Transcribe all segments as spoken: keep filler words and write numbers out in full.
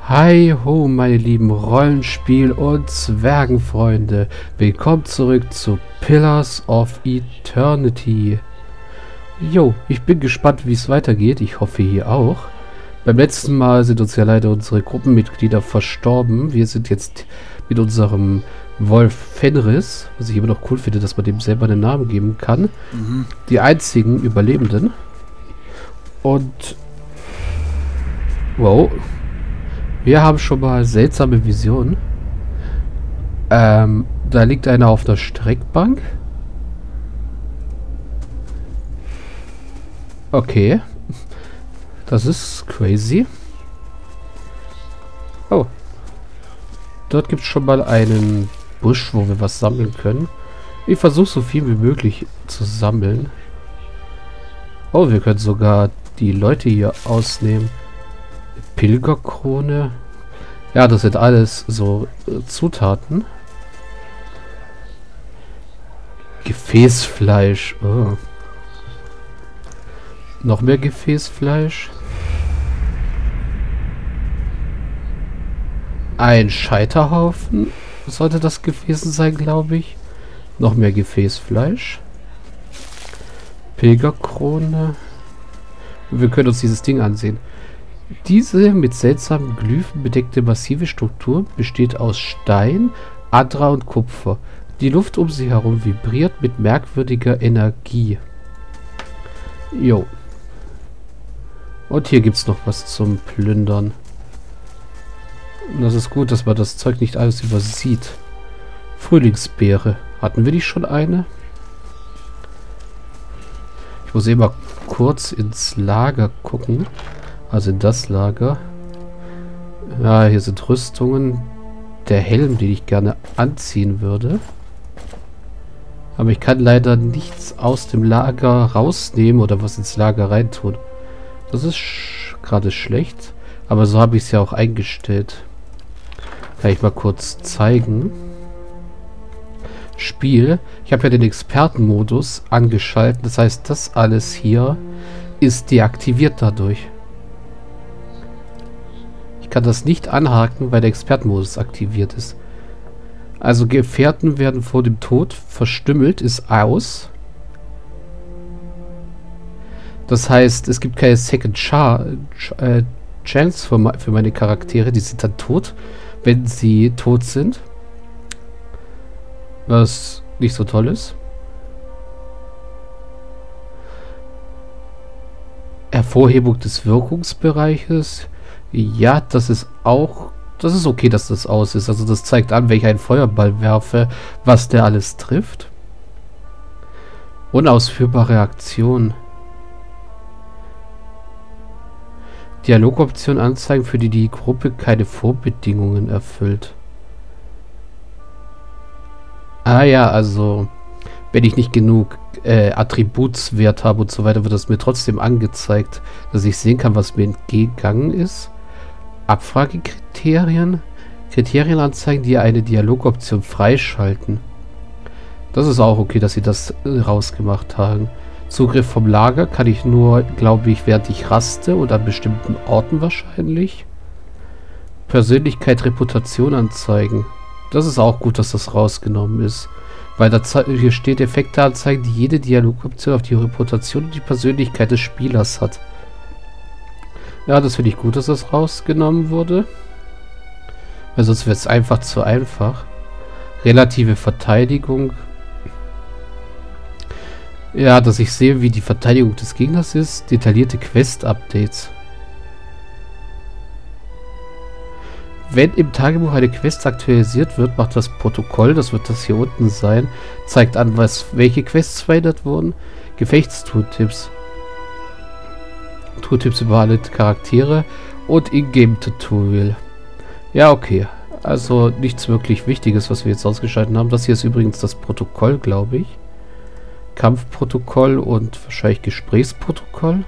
Hi ho, meine lieben Rollenspiel- und Zwergenfreunde. Willkommen zurück zu Pillars of Eternity. Jo, ich bin gespannt, wie es weitergeht. Ich hoffe, ihr auch. Beim letzten Mal sind uns ja leider unsere Gruppenmitglieder verstorben. Wir sind jetzt mit unserem Wolf Fenris, was ich immer noch cool finde, dass man dem selber einen Namen geben kann, mhm. die einzigen Überlebenden. Und wow, wir haben schon mal seltsame Visionen. Ähm, da liegt einer auf der Streckbank. Okay. Das ist crazy. Oh. Dort gibt es schon mal einen Busch, wo wir was sammeln können. Ich versuche so viel wie möglich zu sammeln. Oh, wir können sogar die Leute hier ausnehmen. Pilgerkrone. Ja, das sind alles so äh, Zutaten. Gefäßfleisch. Oh. Noch mehr Gefäßfleisch. Ein Scheiterhaufen sollte das gewesen sein, glaube ich. Noch mehr Gefäßfleisch. Pilgerkrone. Wir können uns dieses Ding ansehen. Diese mit seltsamen Glyphen bedeckte massive Struktur besteht aus Stein, Adra und Kupfer. Die Luft um sie herum vibriert mit merkwürdiger Energie. Jo. Und hier gibt es noch was zum Plündern. Und das ist gut, dass man das Zeug nicht alles übersieht. Frühlingsbeere. Hatten wir die schon eine? Ich muss eben mal kurz ins Lager gucken. Also in das Lager. Ja, hier sind Rüstungen. Der Helm, den ich gerne anziehen würde. Aber ich kann leider nichts aus dem Lager rausnehmen oder was ins Lager reintun. Das ist sch gerade schlecht. Aber so habe ich es ja auch eingestellt. Kann ich mal kurz zeigen. Spiel. Ich habe ja den Expertenmodus angeschaltet. Das heißt, das alles hier ist deaktiviert dadurch. Ich kann das nicht anhaken, weil der Expertenmodus aktiviert ist. Also Gefährten werden vor dem Tod verstümmelt, ist aus. Das heißt, es gibt keine Second Char äh, Chance für, für meine Charaktere. Die sind dann tot, wenn sie tot sind. Was nicht so toll ist. Hervorhebung des Wirkungsbereiches. Ja, das ist auch... Das ist okay, dass das aus ist. Also das zeigt an, wenn ich einen Feuerball werfe, was der alles trifft. Unausführbare Aktion. Dialogoption anzeigen, für die die Gruppe keine Vorbedingungen erfüllt. Ah ja, also wenn ich nicht genug äh, Attributswert habe und so weiter, wird das mir trotzdem angezeigt, dass ich sehen kann, was mir entgegangen ist. Abfragekriterien. Kriterien anzeigen, die eine Dialogoption freischalten. Das ist auch okay, dass sie das äh, rausgemacht haben. Zugriff vom Lager kann ich nur, glaube ich, während ich raste und an bestimmten Orten wahrscheinlich. Persönlichkeit, Reputation anzeigen. Das ist auch gut, dass das rausgenommen ist. Weil da hier steht, Effekte anzeigen, die jede Dialogoption auf die Reputation und die Persönlichkeit des Spielers hat. Ja, das finde ich gut, dass das rausgenommen wurde. Weil sonst wird es einfach zu einfach. Relative Verteidigung. Ja, dass ich sehe, wie die Verteidigung des Gegners ist. Detaillierte Quest-Updates. Wenn im Tagebuch eine Quest aktualisiert wird, macht das Protokoll, das wird das hier unten sein, zeigt an, was welche Quests verändert wurden. Gefechtstooltips. Tooltips über alle Charaktere und Ingame-Tutorial. Ja, okay. Also nichts wirklich Wichtiges, was wir jetzt ausgeschaltet haben. Das hier ist übrigens das Protokoll, glaube ich. Kampfprotokoll und wahrscheinlich Gesprächsprotokoll.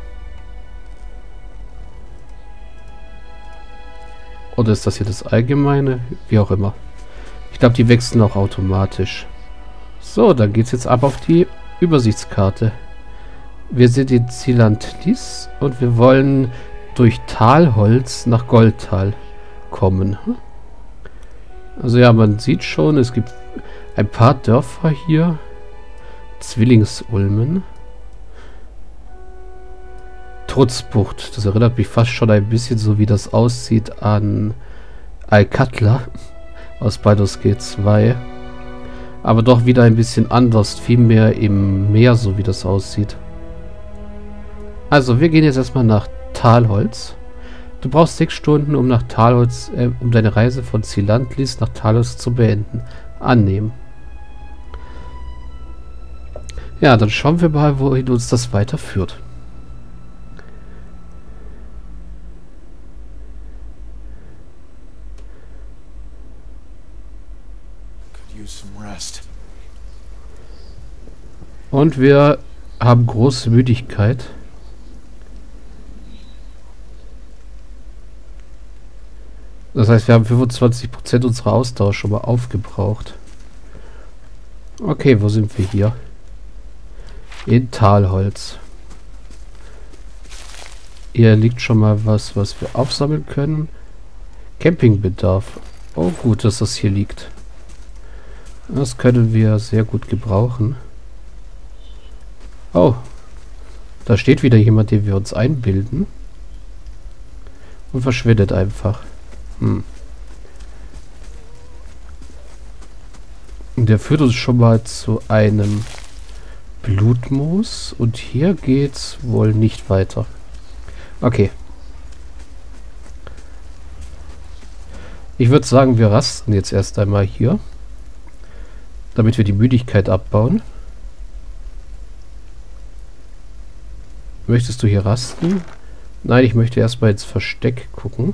Oder ist das hier das Allgemeine? Wie auch immer. Ich glaube, die wechseln auch automatisch. So, dann geht es jetzt ab auf die Übersichtskarte. Wir sind in Zilantlis und wir wollen durch Talholz nach Goldtal. kommen. Also ja, man sieht schon, es gibt ein paar Dörfer hier. Zwillingsulmen. Trutzbucht. Das erinnert mich fast schon ein bisschen so, wie das aussieht an Alcatla aus Baldur's Gate zwei. Aber doch wieder ein bisschen anders. Viel mehr im Meer, so wie das aussieht. Also, wir gehen jetzt erstmal nach Talholz. Du brauchst sechs Stunden, um nach Talholz, äh, um deine Reise von Cilantlis nach Talholz zu beenden. Annehmen. Ja, dann schauen wir mal, wohin uns das weiterführt. Und wir haben große Müdigkeit. Das heißt, wir haben fünfundzwanzig Prozent unserer Ausdauer schon mal aufgebraucht. Okay, wo sind wir hier? In Talholz. Hier liegt schon mal was, was wir aufsammeln können. Campingbedarf. Oh, gut, dass das hier liegt. Das können wir sehr gut gebrauchen. Oh. Da steht wieder jemand, den wir uns einbilden. Und verschwindet einfach. Hm. Der führt uns schon mal zu einem Blutmoos. Und hier geht's wohl nicht weiter. Okay. Ich würde sagen, wir rasten jetzt erst einmal hier. Damit wir die Müdigkeit abbauen. Möchtest du hier rasten? Nein, ich möchte erstmal ins Versteck gucken.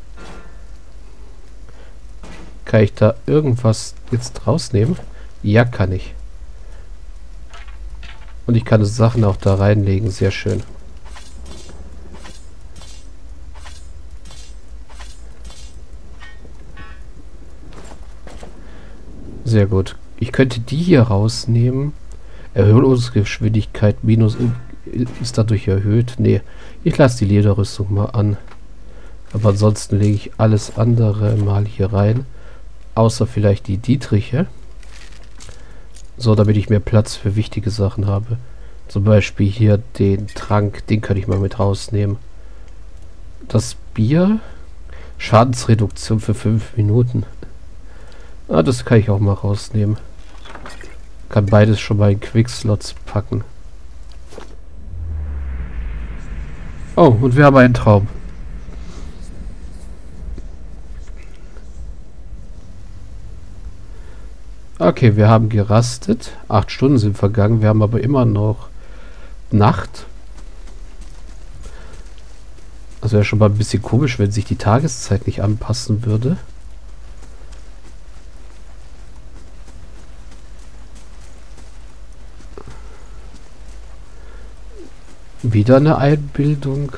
Kann ich da irgendwas jetzt rausnehmen? Ja, kann ich. Und ich kann Sachen auch da reinlegen. Sehr schön. Sehr gut. Ich könnte die hier rausnehmen. Erhöhungsgeschwindigkeit minus ist dadurch erhöht. Nee, ich lasse die Lederrüstung mal an. Aber ansonsten lege ich alles andere mal hier rein. Außer vielleicht die Dietriche. So, damit ich mehr Platz für wichtige Sachen habe. Zum Beispiel hier den Trank. Den könnte ich mal mit rausnehmen. Das Bier. Schadensreduktion für fünf Minuten. Ah, das kann ich auch mal rausnehmen. Kann beides schon mal in Quickslots packen. Oh, und wir haben einen Traum. Okay, wir haben gerastet. Acht Stunden sind vergangen. Wir haben aber immer noch Nacht. Das wäre schon mal ein bisschen komisch, wenn sich die Tageszeit nicht anpassen würde. Wieder eine Einbildung.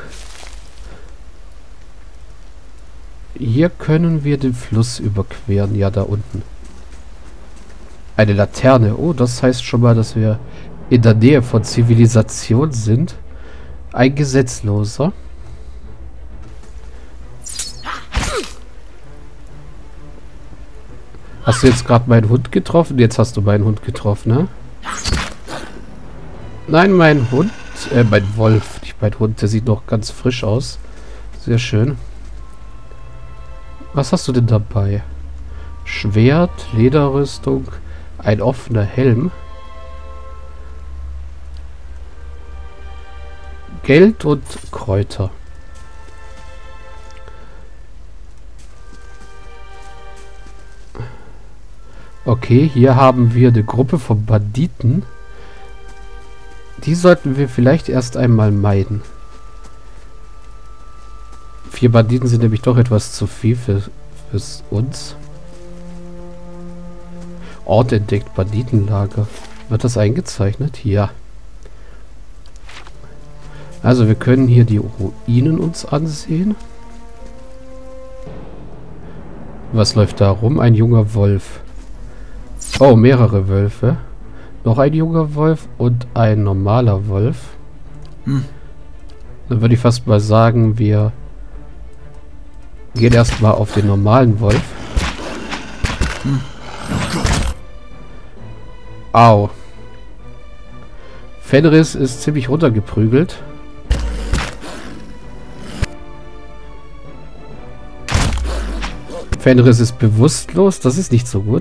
Hier können wir den Fluss überqueren. Ja, da unten. Eine Laterne. Oh, das heißt schon mal, dass wir in der Nähe von Zivilisation sind. Ein Gesetzloser. Hast du jetzt gerade meinen Hund getroffen? Jetzt hast du meinen Hund getroffen, ne? Nein, mein Hund. Äh, mein Wolf. Nicht mein Hund. Der sieht noch ganz frisch aus. Sehr schön. Was hast du denn dabei? Schwert, Lederrüstung, ein offener Helm. Geld und Kräuter. Okay, hier haben wir eine Gruppe von Banditen. Die sollten wir vielleicht erst einmal meiden. Vier Banditen sind nämlich doch etwas zu viel für, für uns. Ort entdeckt, Banditenlager. Wird das eingezeichnet? Ja. Also wir können hier die Ruinen uns ansehen. Was läuft da rum? Ein junger Wolf. Oh, mehrere Wölfe. Noch ein junger Wolf und ein normaler Wolf. Hm. Dann würde ich fast mal sagen, wir Gehen erstmal auf den normalen Wolf. Au. Fenris ist ziemlich runtergeprügelt. Fenris ist bewusstlos. Das ist nicht so gut.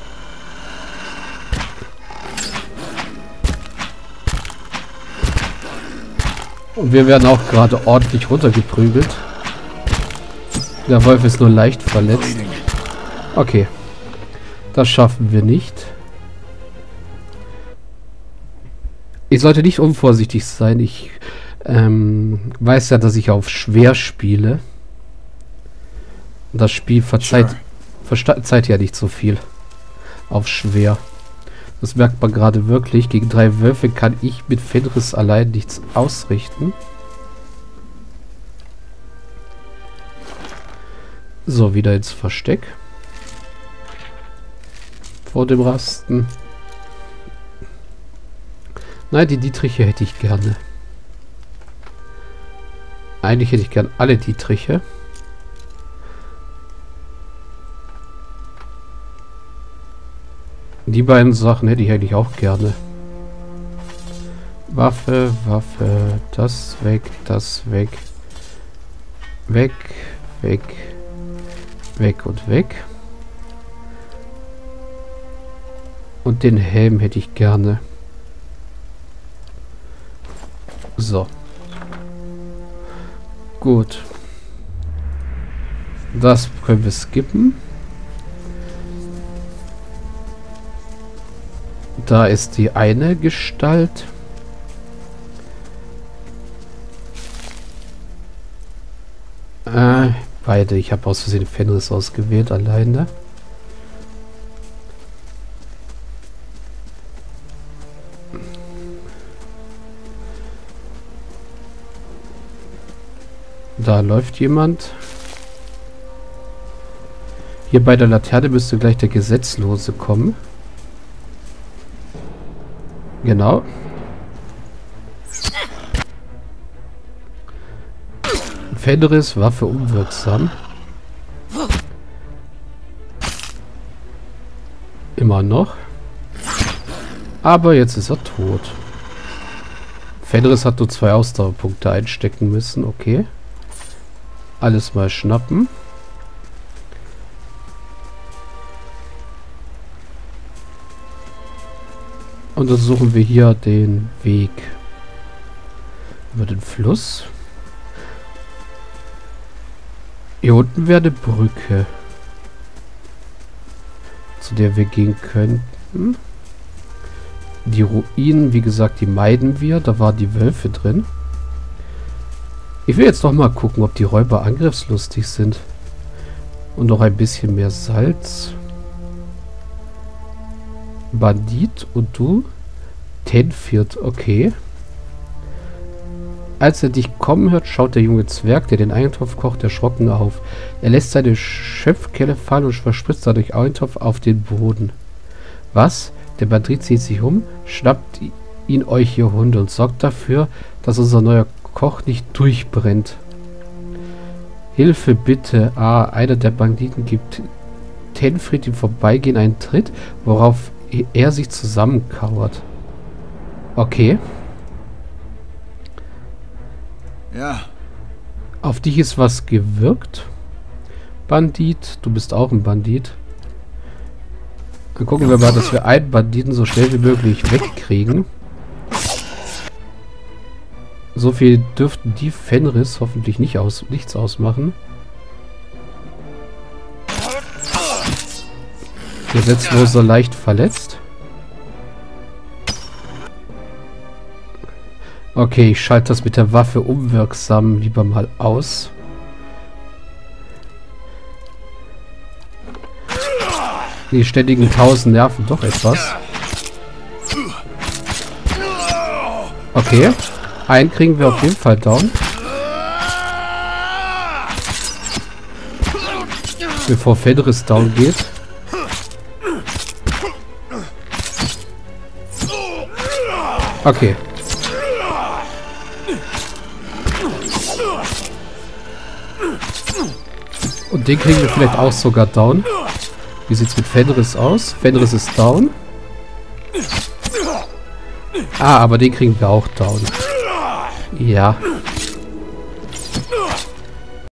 Und wir werden auch gerade ordentlich runtergeprügelt. Der Wolf ist nur leicht verletzt. Okay. Das schaffen wir nicht. Ich sollte nicht unvorsichtig sein. Ich ähm, weiß ja, dass ich auf schwer spiele. Das Spiel verzeiht, verzeiht ja nicht so viel. Auf schwer. Das merkt man gerade wirklich. Gegen drei Wölfe kann ich mit Fenris allein nichts ausrichten. So, wieder ins Versteck. Vor dem Rasten. Nein, die Dietriche hätte ich gerne. Eigentlich hätte ich gern alle Dietriche. Die beiden Sachen hätte ich eigentlich auch gerne. Waffe, Waffe, das weg, das weg. Weg, weg, weg und weg. Und den Helm hätte ich gerne. So. Gut. Das können wir skippen. Da ist die eine Gestalt. Äh, beide. Ich habe aus Versehen Fenris ausgewählt, alleine. Da läuft jemand. Hier bei der Laterne müsste gleich der Gesetzlose kommen. Genau. Fenris, Waffe unwirksam. Immer noch. Aber jetzt ist er tot. Fenris hat nur zwei Ausdauerpunkte einstecken müssen. Okay. Alles mal schnappen. Und dann suchen wir hier den Weg über den Fluss. Hier unten wäre eine Brücke, zu der wir gehen könnten. Die Ruinen, wie gesagt, die meiden wir. Da waren die Wölfe drin. Ich will jetzt noch mal gucken, ob die Räuber angriffslustig sind. Und noch ein bisschen mehr Salz. Bandit und du? Tenfirt, okay. Als er dich kommen hört, schaut der junge Zwerg, der den Eintopf kocht, erschrocken auf. Er lässt seine Schöpfkelle fallen und verspritzt dadurch Eintopf auf den Boden. Was? Der Bandit zieht sich um, schnappt ihn euch, ihr Hunde, und sorgt dafür, dass unser neuer Koch nicht durchbrennt. Hilfe bitte. Ah, einer der Banditen gibt Tenfried im Vorbeigehen einen Tritt, worauf er sich zusammenkauert. Okay. Ja. Auf dich ist was gewirkt. Bandit, du bist auch ein Bandit. Dann gucken wir mal, dass wir einen Banditen so schnell wie möglich wegkriegen. So viel dürften die Fenris hoffentlich nicht aus, nichts ausmachen. Gesetzloser leicht verletzt. Okay, ich schalte das mit der Waffe unwirksam lieber mal aus. Die ständigen Pausen nerven doch etwas. Okay. Einen kriegen wir auf jeden Fall down. Bevor Fenris down geht. Okay. Und den kriegen wir vielleicht auch sogar down. Wie sieht's mit Fenris aus? Fenris ist down. Ah, aber den kriegen wir auch down. Ja.